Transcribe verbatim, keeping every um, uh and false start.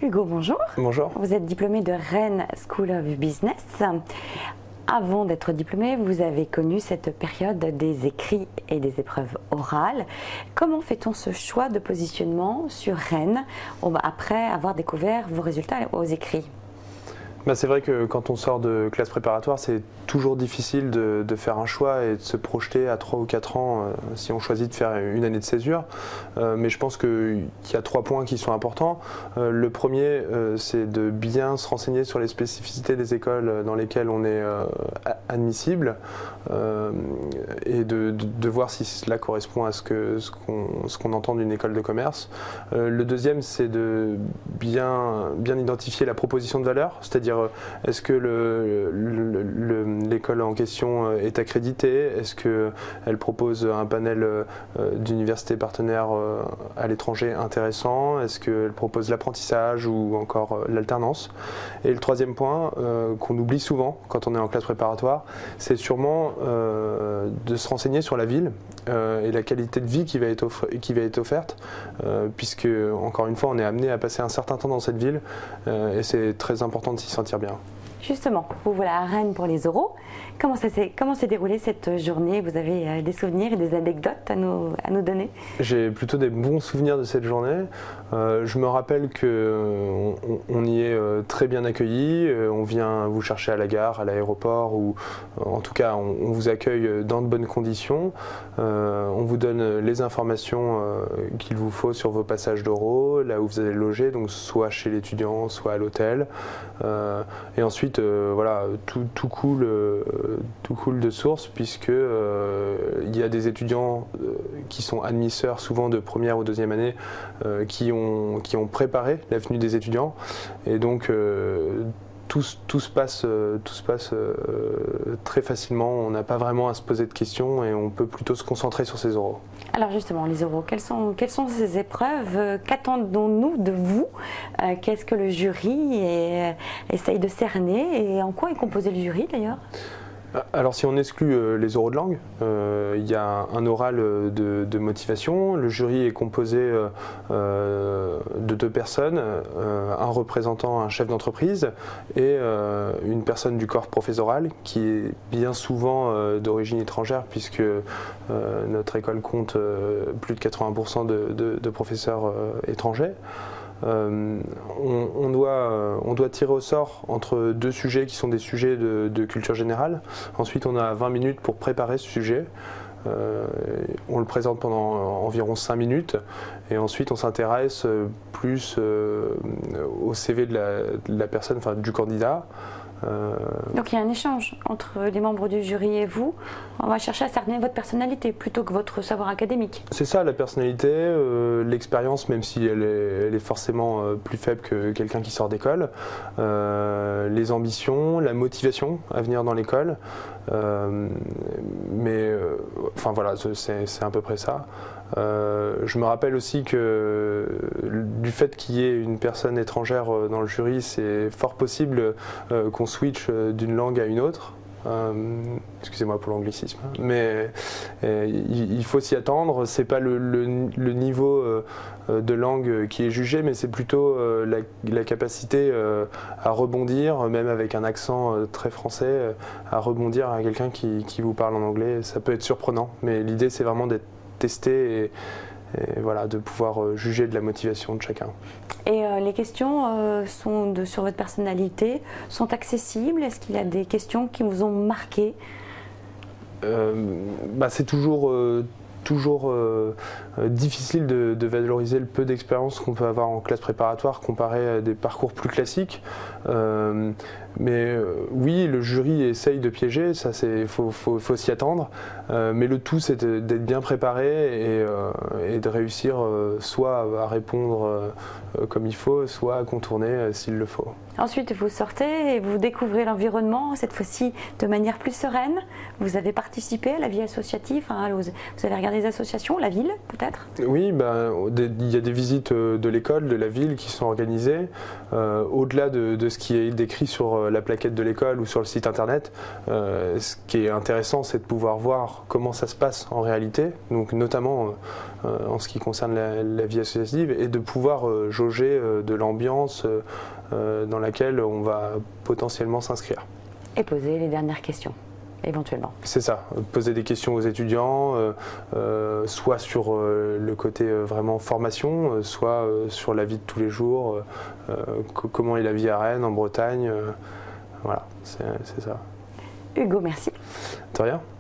Hugo, bonjour. Bonjour. Vous êtes diplômé de Rennes School of Business. Avant d'être diplômé, vous avez connu cette période des écrits et des épreuves orales. Comment fait-on ce choix de positionnement sur Rennes après avoir découvert vos résultats aux écrits? Bah, c'est vrai que quand on sort de classe préparatoire, c'est toujours difficile de, de faire un choix et de se projeter à trois ou quatre ans euh, si on choisit de faire une année de césure. Euh, mais je pense qu'il y a trois points qui sont importants. Euh, le premier, euh, c'est de bien se renseigner sur les spécificités des écoles dans lesquelles on est euh, admissible euh, et de, de, de voir si cela correspond à ce qu'on ce qu'on, ce qu'on entend d'une école de commerce. Euh, le deuxième, c'est de bien, bien identifier la proposition de valeur, c'est-à-dire est-ce que le, le, le, l'école en question est accréditée? Est-ce qu'elle propose un panel d'universités partenaires à l'étranger intéressant? Est-ce qu'elle propose l'apprentissage ou encore l'alternance? Et le troisième point euh, qu'on oublie souvent quand on est en classe préparatoire, c'est sûrement euh, de se renseigner sur la ville euh, et la qualité de vie qui va être, offre, qui va être offerte, euh, puisque encore une fois on est amené à passer un certain temps dans cette ville euh, et c'est très important de s'y sentir bien. Justement, vous voilà à Rennes pour les oraux. Comment ça s'est, comment s'est déroulée cette journée? Vous avez des souvenirs et des anecdotes à nous, à nous donner? J'ai plutôt des bons souvenirs de cette journée. Euh, je me rappelle qu'on on y est très bien accueillis. On vient vous chercher à la gare, à l'aéroport, ou en tout cas on, on vous accueille dans de bonnes conditions. Euh, on vous donne les informations euh, qu'il vous faut sur vos passages d'oraux, là où vous allez loger, donc soit chez l'étudiant, soit à l'hôtel. Euh, et ensuite, euh, voilà, tout, tout coule. Euh, tout coule de source, puisque euh, il y a des étudiants euh, qui sont admisseurs souvent de première ou deuxième année euh, qui ont, qui ont préparé la venue des étudiants, et donc euh, tout, tout se passe, tout se passe euh, très facilement. On n'a pas vraiment à se poser de questions et on peut plutôt se concentrer sur ces oraux. Alors justement, les oraux, quelles sont, quelles sont ces épreuves? Qu'attendons-nous de vous? euh, Qu'est-ce que le jury est, essaye de cerner, et en quoi est composé le jury d'ailleurs? Alors si on exclut euh, les oraux de langue, euh, il y a un oral de, de motivation. Le jury est composé euh, euh, de deux personnes, euh, un représentant, un chef d'entreprise et euh, une personne du corps professoral qui est bien souvent euh, d'origine étrangère, puisque euh, notre école compte euh, plus de quatre-vingts pour cent de, de, de professeurs euh, étrangers. Euh, on, on, doit, euh, on doit tirer au sort entre deux sujets qui sont des sujets de, de culture générale. Ensuite, on a vingt minutes pour préparer ce sujet. Euh, on le présente pendant environ cinq minutes et ensuite on s'intéresse plus euh, au C V de la, de la personne, enfin du candidat. Euh... Donc il y a un échange entre les membres du jury et vous. On va chercher à cerner votre personnalité plutôt que votre savoir académique. C'est ça, la personnalité, euh, l'expérience, même si elle est, elle est forcément euh, plus faible que quelqu'un qui sort d'école, euh, les ambitions, la motivation à venir dans l'école. Euh, mais euh, enfin voilà, c'est à peu près ça. Euh, je me rappelle aussi que du fait qu'il y ait une personne étrangère dans le jury, c'est fort possible euh, qu'on switch d'une langue à une autre. Euh, excusez-moi pour l'anglicisme, mais euh, il, il faut s'y attendre. C'est pas le, le, le niveau euh, de langue qui est jugé, mais c'est plutôt euh, la, la capacité euh, à rebondir, même avec un accent euh, très français, euh, à rebondir à quelqu'un qui, qui vous parle en anglais. Ça peut être surprenant, mais l'idée c'est vraiment d'être testé et, et voilà, de pouvoir juger de la motivation de chacun. Et euh, les questions euh, sont de, sur votre personnalité sont accessibles? Est-ce qu'il y a des questions qui vous ont marqué? euh, bah, C'est toujours, euh, toujours euh, difficile de, de valoriser le peu d'expérience qu'on peut avoir en classe préparatoire comparé à des parcours plus classiques. Euh, mais euh, oui, le jury essaye de piéger, ça c'est faut, faut, faut s'y attendre. Euh, mais le tout c'est d'être bien préparé et, euh, et de réussir euh, soit à répondre euh, comme il faut, soit à contourner euh, s'il le faut. Ensuite, vous sortez et vous découvrez l'environnement, cette fois-ci de manière plus sereine. Vous avez participé à la vie associative, hein, vous avez regardé les associations, la ville peut-être? Oui, bah, il y a des visites de l'école, de la ville qui sont organisées. Euh, Au-delà de, de ce qui est décrit sur sur la plaquette de l'école ou sur le site internet. Euh, ce qui est intéressant, c'est de pouvoir voir comment ça se passe en réalité, donc notamment euh, en ce qui concerne la, la vie associative, et de pouvoir euh, jauger euh, de l'ambiance euh, dans laquelle on va potentiellement s'inscrire. Et poser les dernières questions, éventuellement. C'est ça, poser des questions aux étudiants, euh, euh, soit sur euh, le côté euh, vraiment formation, euh, soit euh, sur la vie de tous les jours, euh, comment est la vie à Rennes, en Bretagne, euh, voilà, c'est ça. Hugo, merci. De rien.